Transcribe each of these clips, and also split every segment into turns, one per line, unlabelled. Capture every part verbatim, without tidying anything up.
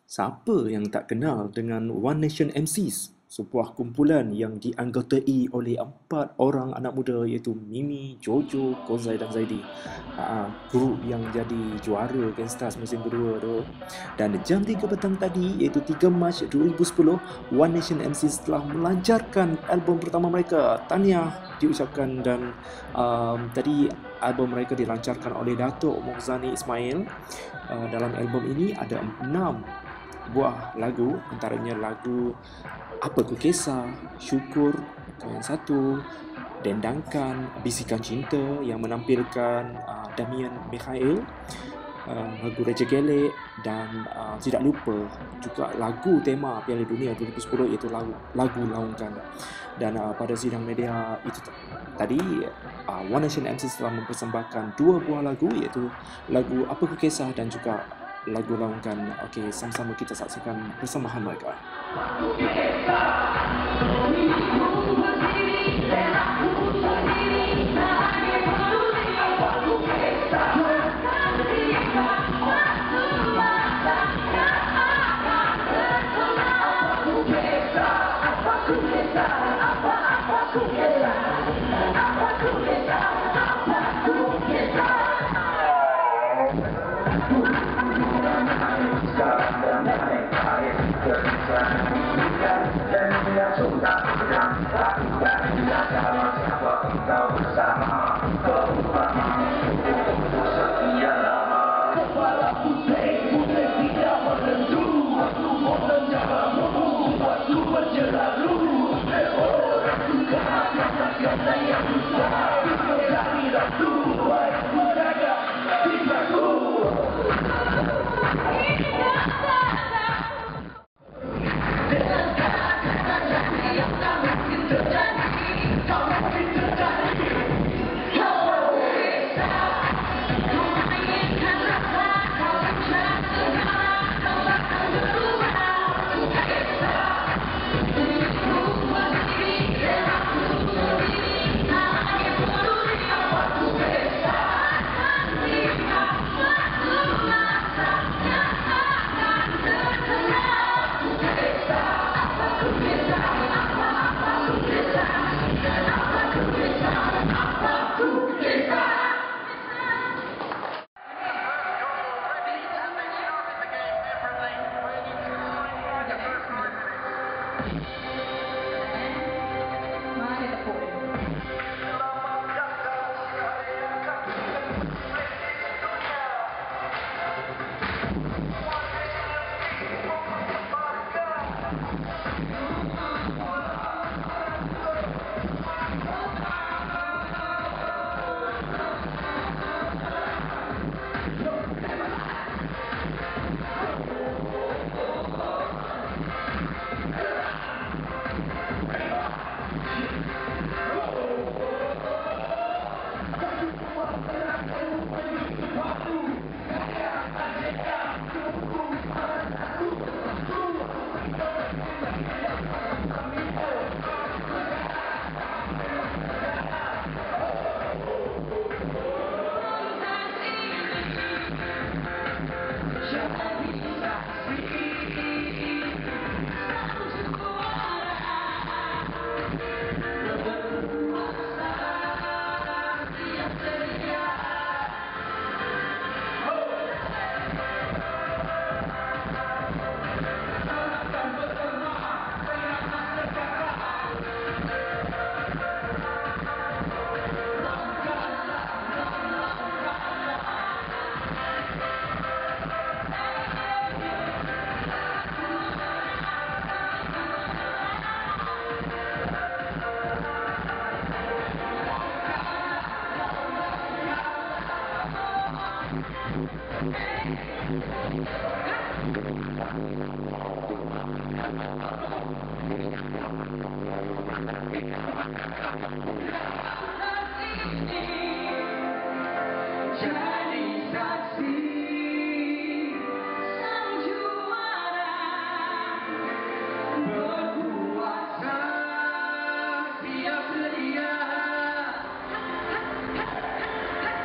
Siapa yang tak kenal dengan One Nation M Cs? Sebuah kumpulan yang dianggotai oleh empat orang anak muda iaitu Mimi, Jojo, Kozai dan Zaidi. Ha, grup yang jadi juara Gangstars musim kedua tu. Dan jam tiga petang tadi iaitu tiga Mac dua ribu sepuluh, One Nation M Cs telah melancarkan album pertama mereka. Tahniah diucapkan dan um, tadi album mereka dilancarkan oleh Datuk Mokhzani Ismail. Uh, dalam album ini ada enam buah lagu, antaranya lagu Apa Ku Kisah, Syukur, Kawan Satu, Dendangkan, Bisikan Cinta yang menampilkan uh, Damian Mikhail, uh, lagu Raja Gelek dan uh, tidak lupa juga lagu tema Piala Dunia dua ribu sepuluh iaitu lagu, lagu Laungkan. Dan uh, pada sidang media itu t- tadi uh, One Nation M C telah mempersembahkan dua buah lagu iaitu lagu Apa Ku Kisah dan juga lagu Laungkan. Okey, sama-sama kita saksikan persembahan mereka.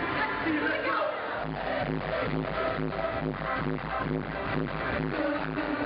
Thank you.